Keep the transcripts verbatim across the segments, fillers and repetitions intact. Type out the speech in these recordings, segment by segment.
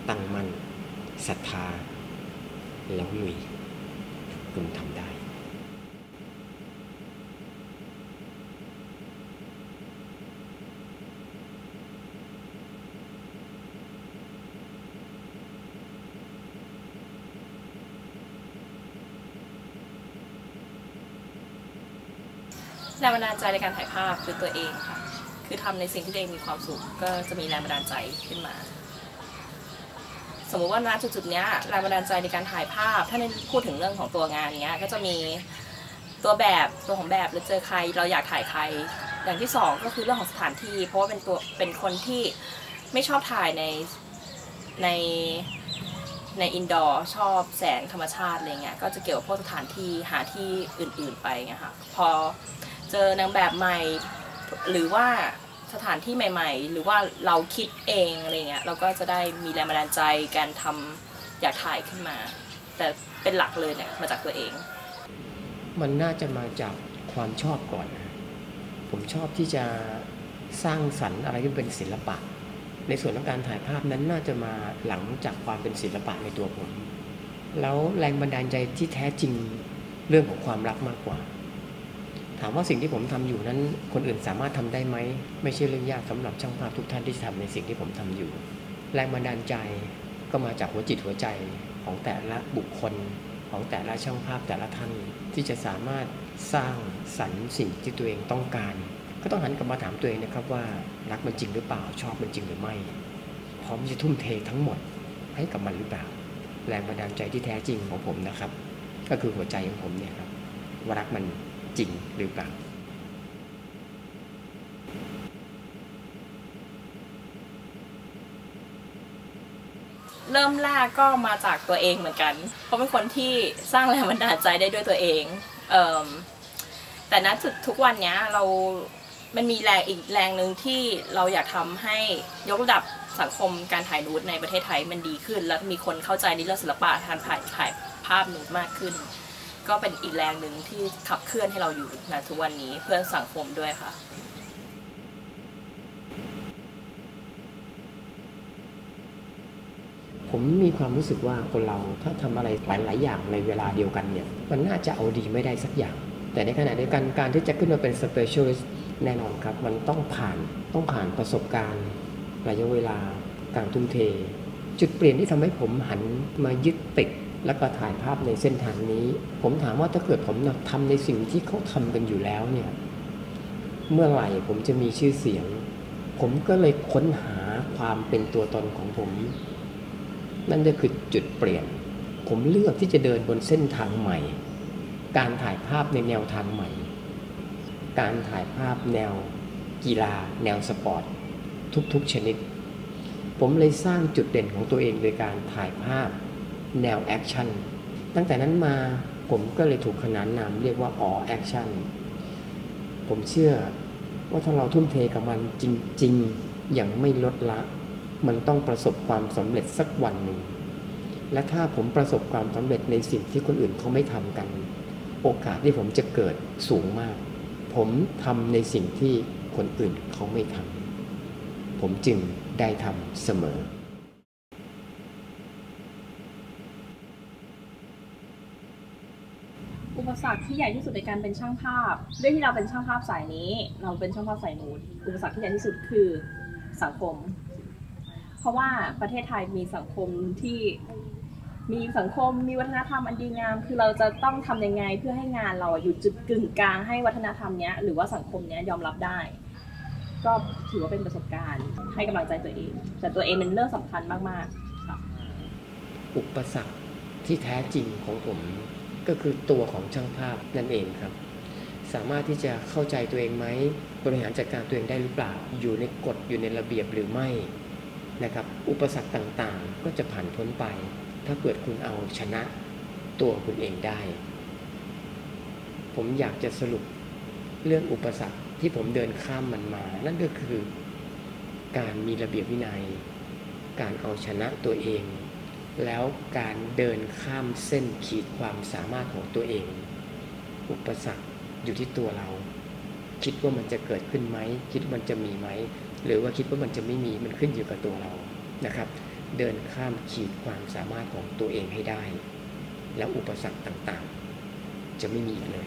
ตั้งมั่นศรัทธาแล้วลุยคุณทำได้แรงบันดาลใจในการถ่ายภาพคือตัวเองค่ะคือทำในสิ่งที่ตัวเองมีความสุขก็จะมีแรงบันดาลใจขึ้นมาสมมุติว่าณจุดๆนี้แรงบันดาลใจในการถ่ายภาพถ้าในพูดถึงเรื่องของตัวงานเนี้ยก็จะมีตัวแบบตัวของแบบหรือเจอใครเราอยากถ่ายใครอย่างที่สองก็คือเรื่องของสถานที่เพราะว่าเป็นตัวเป็นคนที่ไม่ชอบถ่ายในในในอินดอร์ชอบแสงธรรมชาติอะไรเงี้ยก็จะเกี่ยวกับพวกสถานที่หาที่อื่นๆไปเงี้ยค่ะพอเจอนางแบบใหม่หรือว่าสถานที่ใหม่ๆหรือว่าเราคิดเองอะไรเงี้ยเราก็จะได้มีแรงบันดาลใจการทำอยากถ่ายขึ้นมาแต่เป็นหลักเลยเนี่ยมาจากตัวเองมันน่าจะมาจากความชอบก่อนผมชอบที่จะสร้างสรรค์อะไรที่เป็นศิลปะในส่วนของการถ่ายภาพนั้นน่าจะมาหลังจากความเป็นศิลปะในตัวผมแล้วแรงบันดาลใจที่แท้จริงเรื่องของความรักมากกว่าถามว่าสิ่งที่ผมทำอยู่นั้นคนอื่นสามารถทำได้ไหมไม่ใช่เรื่องยากสำหรับช่างภาพทุกท่านที่จะทำในสิ่งที่ผมทำอยู่แรงบันดาลใจก็มาจากหัวจิตหัวใจของแต่ละบุคคลของแต่ละช่างภาพแต่ละท่านที่จะสามารถสร้างสรรค์สิ่งที่ตัวเองต้องการก็ต้องหันกลับมาถามตัวเองนะครับว่ารักมันจริงหรือเปล่าชอบมันจริงหรือไม่พร้อมจะทุ่มเททั้งหมดให้กับมันหรือเปล่าแรงบันดาลใจที่แท้จริงของผมนะครับก็คือหัวใจของผมเนี่ยครับว่ารักมันจริงหรือเปล่าเริ่มแรกก็มาจากตัวเองเหมือนกันเพราะเป็นคนที่สร้างแรงบันดาลใจได้ด้วยตัวเองเอ่อแต่ณจุดทุกวันนี้เรามันมีแรงอีกแรงหนึ่งที่เราอยากทำให้ยกระดับสังคมการถ่ายนูดในประเทศไทยมันดีขึ้นและมีคนเข้าใจในเรื่องศิลปะการถ่ายถ่ายภาพนูดมากขึ้นก็เป็นอีกแรงหนึ่งที่ขับเคลื่อนให้เราอยู่ณทุกวันนี้เพื่อสังคมด้วยค่ะผมมีความรู้สึกว่าคนเราถ้าทำอะไรหลายๆอย่างในเวลาเดียวกันเนี่ยมันน่าจะเอาดีไม่ได้สักอย่างแต่ในขณะเดียวกันการที่จะขึ้นมาเป็น specialist แน่นอนครับมันต้องผ่านต้องผ่านประสบการณ์ระยะเวลาการทุ่มเทจุดเปลี่ยนที่ทำให้ผมหันมายึดติดแล้วก็ถ่ายภาพในเส้นทางนี้ผมถามว่าถ้าเกิดผมทำในสิ่งที่เขาทำกันอยู่แล้วเนี่ยเมื่อไหร่ผมจะมีชื่อเสียงผมก็เลยค้นหาความเป็นตัวตนของผมนั่นก็คือจุดเปลี่ยนผมเลือกที่จะเดินบนเส้นทางใหม่การถ่ายภาพในแนวทางใหม่การถ่ายภาพแนวกีฬาแนวสปอร์ตทุกๆชนิดผมเลยสร้างจุดเด่นของตัวเองโดยการถ่ายภาพแนวแอคชั่นตั้งแต่นั้นมาผมก็เลยถูกขนานนามเรียกว่าอ๋อแอคชั่นผมเชื่อว่าถ้าเราทุ่มเทกับมันจริงๆอย่างไม่ลดละมันต้องประสบความสำเร็จสักวันหนึ่งและถ้าผมประสบความสำเร็จในสิ่งที่คนอื่นเขาไม่ทำกันโอกาสที่ผมจะเกิดสูงมากผมทำในสิ่งที่คนอื่นเขาไม่ทำผมจึงได้ทำเสมออุปสรรคที่ใหญ่ที่สุดในการเป็นช่างภาพด้วยที่เราเป็นช่างภาพสายนี้เราเป็นช่างภาพสายนูดอุปสรรคที่ใหญ่ที่สุดคือสังคมเพราะว่าประเทศไทยมีสังคมที่มีสังคมมีวัฒนธรรมอันดีงามคือเราจะต้องทำยังไงเพื่อให้งานเราอยู่จุดกึ่งกลางให้วัฒนธรรมเนี้ยหรือว่าสังคมเนี้ยยอมรับได้ก็ถือว่าเป็นประสบการณ์ให้กำลังใจตัวเองแต่ตัวเองเป็นเรื่องสำคัญมากๆค่ะอุปสรรคที่แท้จริงของผมก็คือตัวของช่างภาพนั่นเองครับสามารถที่จะเข้าใจตัวเองไหมบริหารจัดการตัวเองได้หรือเปล่าอยู่ในกฎอยู่ในระเบียบหรือไม่นะครับอุปสรรคต่างๆก็จะผ่านพ้นไปถ้าเกิดคุณเอาชนะตัวคุณเองได้ผมอยากจะสรุปเรื่องอุปสรรคที่ผมเดินข้ามมันมานั่นก็คือการมีระเบียบวินัยการเอาชนะตัวเองแล้วการเดินข้ามเส้นขีดความสามารถของตัวเองอุปสรรคอยู่ที่ตัวเราคิดว่ามันจะเกิดขึ้นไหมคิดว่ามันจะมีไหมหรือว่าคิดว่ามันจะไม่มีมันขึ้นอยู่กับตัวเรานะครับเดินข้ามขีดความสามารถของตัวเองให้ได้แล้วอุปสรรคต่างๆจะไม่มีอีกเลย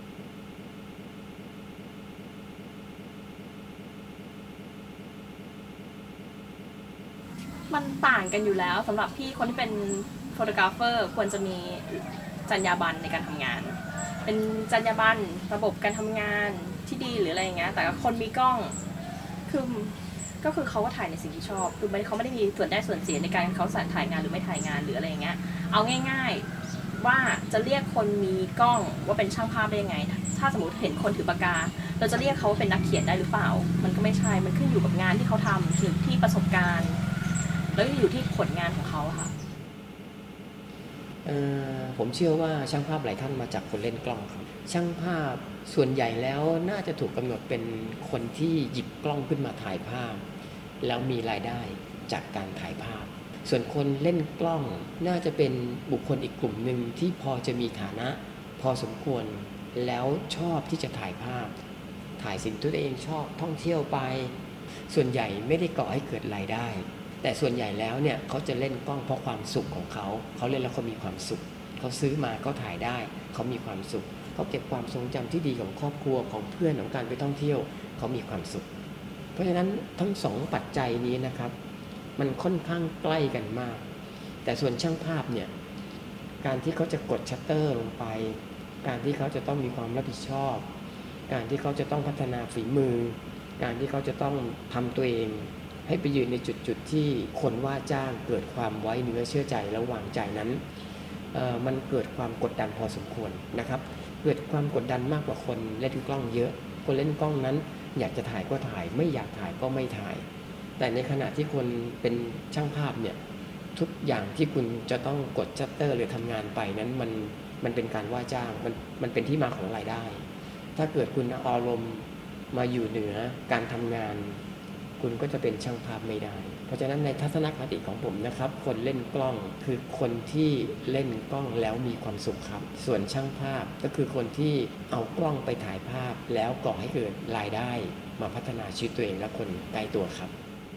มันต่างกันอยู่แล้วสำหรับพี่คนที่เป็นโฟโตกราฟเฟอร์ควรจะมีจรรยาบรรณในการทำงานเป็นจรรยาบรรณระบบการทำงานที่ดีหรืออะไรอย่างเงี้ยแต่คนมีกล้องคือก็คือเขาก็ถ่ายในสิ่งที่ชอบคือเขาไม่ได้มีส่วนได้ส่วนเสียในการเขาถ่ายงานหรือไม่ถ่ายงานหรืออะไรอย่างเงี้ยเอาง่ายๆว่าจะเรียกคนมีกล้องว่าเป็นช่างภาพได้ยังไงถ้าสมมติเห็นคนถือปากกาเราจะเรียกเขาว่าเป็นนักเขียนได้หรือเปล่ามันก็ไม่ใช่มันขึ้นอยู่กับงานที่เขาทำถึงที่ประสบการณ์แล้วอยู่ที่ผลงานของเขาค่ะผมเชื่อว่าช่างภาพหลายท่านมาจากคนเล่นกล้องครับช่างภาพส่วนใหญ่แล้วน่าจะถูกกำหนดเป็นคนที่หยิบกล้องขึ้นมาถ่ายภาพแล้วมีรายได้จากการถ่ายภาพส่วนคนเล่นกล้องน่าจะเป็นบุคคลอีกกลุ่มหนึ่งที่พอจะมีฐานะพอสมควรแล้วชอบที่จะถ่ายภาพถ่ายสิ่งที่ตัวเองชอบท่องเที่ยวไปส่วนใหญ่ไม่ได้ก่อให้เกิดรายได้แต่ส่วนใหญ่แล้วเนี่ยเขาจะเล่นกล้องเพราะความสุขของเขาเขาเล่นแล้วเขามีความสุขเขาซื้อมาเขาถ่ายได้เขามีความสุขเขาเก็บความทรงจำที่ดีของครอบครัวของเพื่อนของการไปท่องเที่ยวเขามีความสุขเพราะฉะนั้นทั้งสองปัจจัยนี้นะครับมันค่อนข้างใกล้กันมากแต่ส่วนช่างภาพเนี่ยการที่เขาจะกดชัตเตอร์ลงไปการที่เขาจะต้องมีความรับผิดชอบการที่เขาจะต้องพัฒนาฝีมือการที่เขาจะต้องทำตัวเองให้ไปยืนในจุดๆที่คนว่าจ้างเกิดความไว้เนื้อเชื่อใจและวางใจนั้นมันเกิดความกดดันพอสมควรนะครับเกิดความกดดันมากกว่าคนเล่นกล้องเยอะคนเล่นกล้องนั้นอยากจะถ่ายก็ถ่ายไม่อยากถ่ายก็ไม่ถ่ายแต่ในขณะที่คนเป็นช่างภาพเนี่ยทุกอย่างที่คุณจะต้องกดชัตเตอร์หรือทำงานไปนั้นมันมันเป็นการว่าจ้างมันมันเป็นที่มาของรายได้ถ้าเกิดคุณเอาอารมณ์มาอยู่เหนือการทำงานคุณก็จะเป็นช่างภาพไม่ได้เพราะฉะนั้นในทัศนคติของผมนะครับคนเล่นกล้องคือคนที่เล่นกล้องแล้วมีความสุขครับส่วนช่างภาพก็คือคนที่เอากล้องไปถ่ายภาพแล้วก่อให้เกิดรายได้มาพัฒนาชีวิตตัวเองและคนใกล้ตัวครับ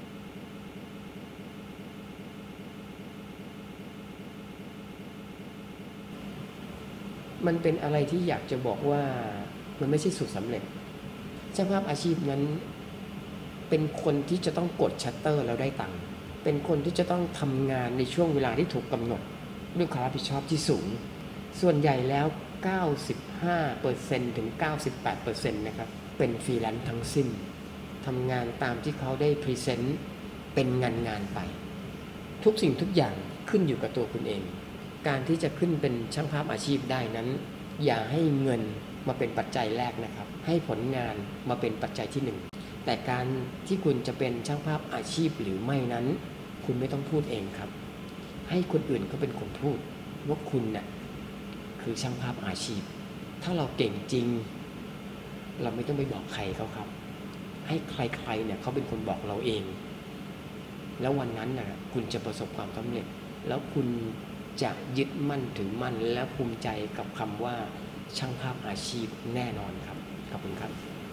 มันเป็นอะไรที่อยากจะบอกว่ามันไม่ใช่สูตรสำเร็จช่างภาพอาชีพนั้นเป็นคนที่จะต้องกดชัตเตอร์แล้วได้ตังค์เป็นคนที่จะต้องทำงานในช่วงเวลาที่ถูกกำหนดด้วยความรับผิดชอบที่สูงส่วนใหญ่แล้ว เก้าสิบห้าเปอร์เซ็นต์ ถึง เก้าสิบแปดเปอร์เซ็นต์ นะครับเป็นฟรีแลนซ์ทั้งสิ้นทำงานตามที่เขาได้พรีเซนต์เป็นงานงานไปทุกสิ่งทุกอย่างขึ้นอยู่กับตัวคุณเองการที่จะขึ้นเป็นช่างภาพอาชีพได้นั้นอย่าให้เงินมาเป็นปัจจัยแรกนะครับให้ผลงานมาเป็นปัจจัยที่หนึ่งแต่การที่คุณจะเป็นช่างภาพอาชีพหรือไม่นั้นคุณไม่ต้องพูดเองครับให้คนอื่นเขาเป็นคนพูดว่าคุณน่ะคือช่างภาพอาชีพถ้าเราเก่งจริงเราไม่ต้องไปบอกใครเขาครับให้ใครๆเนี่ยเขาเป็นคนบอกเราเองแล้ววันนั้นน่ะคุณจะประสบความสำเร็จแล้วคุณจะยึดมั่นถือมั่นและภูมิใจกับคำว่าช่างภาพอาชีพแน่นอนครับขอบคุณครับ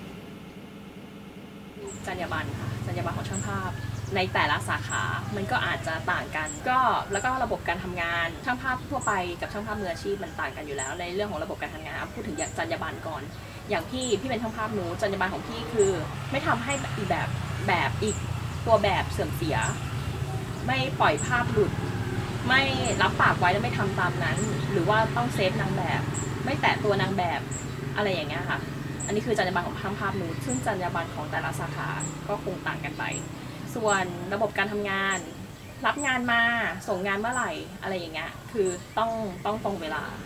จรรยาบรรณค่ะจรรยาบรรณของช่างภาพในแต่ละสาขามันก็อาจจะต่างกันก็แล้วก็ระบบการทำงานช่างภาพทั่วไปกับช่างภาพมืออาชีพมันต่างกันอยู่แล้วในเรื่องของระบบการทำงานพูดถึงอย่างจรรยาบรรณก่อนอย่างพี่พี่เป็นช่างภาพหนูจรรยาบรรณของพี่คือไม่ทำให้อีแบบแบบอีกตัวแบบเสื่อมเสียไม่ปล่อยภาพหลุดไม่รับปากไว้แล้วไม่ทำตามนั้นหรือว่าต้องเซฟนางแบบไม่แตะตัวนางแบบอะไรอย่างเงี้ยค่ะอันนี้คือจรรยาบรรณของช่างภาพนูนซึ่งจรรยาบรรณของแต่ละสาขาก็คงต่างกันไปส่วนระบบการทำงานรับงานมาส่งงานเมื่อไหร่อะไรอย่างเงี้ยคือต้องต้องตรงเวลา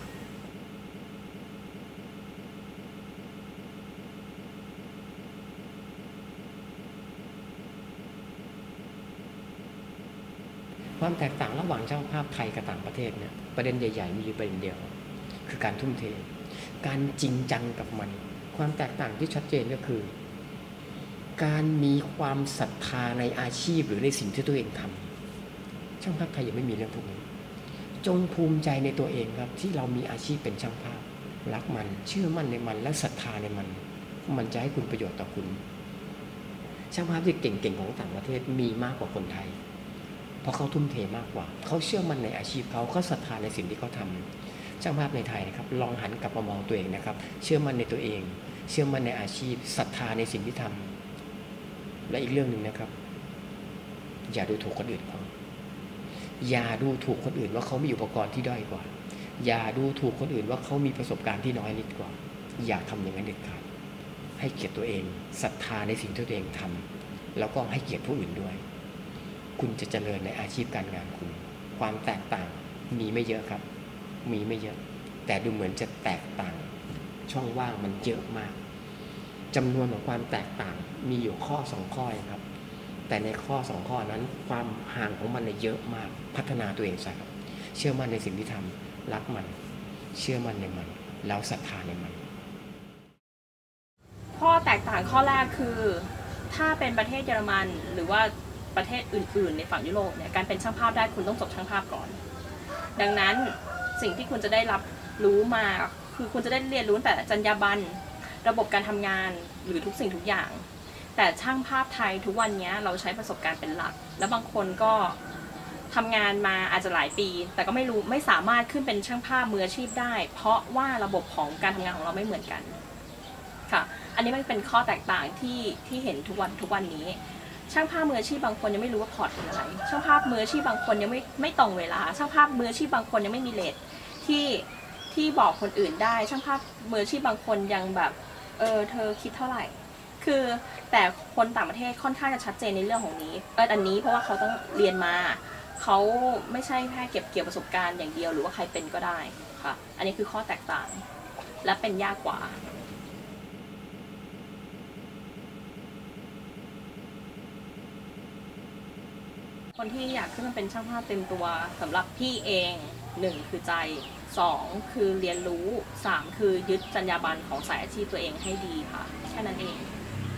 ความแตกต่างระหว่างช่างภาพไทยกับต่างประเทศเนี่ยประเด็นใหญ่ๆมีอยู่ประเด็นเดียวคือการทุ่มเทการจริงจังกับมันความแตกต่างที่ชัดเจนก็คือการมีความศรัทธาในอาชีพหรือในสิ่งที่ตัวเองทำช่างภาพไทยยังไม่มีเรื่องพวกนี้จงภูมิใจในตัวเองครับที่เรามีอาชีพเป็นช่างภาพรักมันเชื่อมั่นในมันและศรัทธาในมันมันจะให้คุณประโยชน์ต่อคุณช่างภาพที่เก่งๆของต่างประเทศมีมากกว่าคนไทยพราะเขาทุ่มเทมากกว่าเขาเชื่อมั่นในอาชีพเขาเขาศรัทธาในสิ่งที่เขาทำช่างภาพในไทยนะครับลองหันกลับมามองตัวเองนะครับเชื่อมั่นในตัวเองเชื่อมั่นในอาชีพศรัทธาในสิ่งที่ทำและอีกเรื่องหนึ่งนะครับอย่าดูถูกคนอื่นเขาอย่าดูถูกคนอื่นว่าเขามีอุปกรณ์ที่ด้อยกว่าอย่าดูถูกคนอื่นว่าเขามีประสบการณ์ที่น้อยนิดกว่าอย่าทำอย่างนั้นเด็ดขาดให้เกียรติตัวเองศรัทธาในสิ่งที่ตัวเองทำแล้วก็ให้เกียรติผู้อื่นด้วยคุณจะเจริญในอาชีพการงานคุณความแตกต่างมีไม่เยอะครับมีไม่เยอะแต่ดูเหมือนจะแตกต่างช่องว่างมันเยอะมากจำนวนของความแตกต่างมีอยู่ข้อสองข้อครับแต่ในข้อสองข้อนั้นความห่างของมันเยอะมากพัฒนาตัวเองซะครับเชื่อมั่นในสิ่งที่ทำรักมันเชื่อมั่นในมันแล้วศรัทธาในมันข้อแตกต่างข้อแรกคือถ้าเป็นประเทศเยอรมันหรือว่าประเทศอื่นๆในฝั่งยุโรปเนี่ยการเป็นช่างภาพได้คุณต้องจบช่างภาพก่อนดังนั้นสิ่งที่คุณจะได้รับรู้มาคือคุณจะได้เรียนรู้แต่จรรยาบรรณระบบการทำงานหรือทุกสิ่งทุกอย่างแต่ช่างภาพไทยทุกวันนี้เราใช้ประสบการณ์เป็นหลักและบางคนก็ทำงานมาอาจจะหลายปีแต่ก็ไม่รู้ไม่สามารถขึ้นเป็นช่างภาพมืออาชีพได้เพราะว่าระบบของการทำงานของเราไม่เหมือนกันค่ะอันนี้มันเป็นข้อแตกต่างที่ที่เห็นทุกวันทุกวันนี้ช่างภาพมืออาชีพบางคนยังไม่รู้ว่าพอร์ตคืออะไรช่างภาพมืออาชีพบางคนยังไม่ไม่ตรงเวลาช่างภาพมืออาชีพบางคนยังไม่มีเรทที่ที่บอกคนอื่นได้ช่างภาพมืออาชีพบางคนยังแบบเออเธอคิดเท่าไหร่คือแต่คนต่างประเทศค่อนข้างจะชัดเจนในเรื่องของนี้เอออันนี้เพราะว่าเขาต้องเรียนมาเขาไม่ใช่แค่เก็บเกี่ยวประสบการณ์อย่างเดียวหรือว่าใครเป็นก็ได้ค่ะอันนี้คือข้อแตกต่างและเป็นยากกว่าคนที่อยากขึ้นมาเป็นช่างภาพเต็มตัวสำหรับพี่เองหนึ่งคือใจสองคือเรียนรู้สามคือยึดจรรยาบรรณของสายอาชีพตัวเองให้ดีค่ะแค่นั้นเอง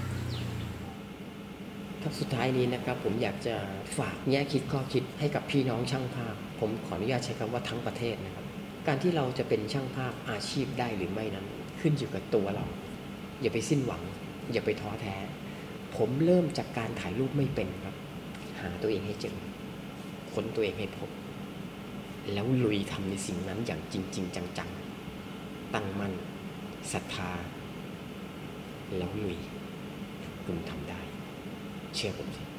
ครับสุดท้ายนี้นะครับผมอยากจะฝากแง่คิดข้อคิดให้กับพี่น้องช่างภาพผมขออนุญาตใช้คำว่าทั้งประเทศนะครับการที่เราจะเป็นช่างภาพอาชีพได้หรือไม่นั้นขึ้นอยู่กับตัวเราอย่าไปสิ้นหวังอย่าไปท้อแท้ผมเริ่มจากการถ่ายรูปไม่เป็นครับหาตัวเองให้เจอค้นตัวเองให้พบแล้วลุยทำในสิ่งนั้นอย่างจริงๆจังๆตั้งมั่นศรัทธาแล้วลุยคุณทำได้เชื่อผมสิ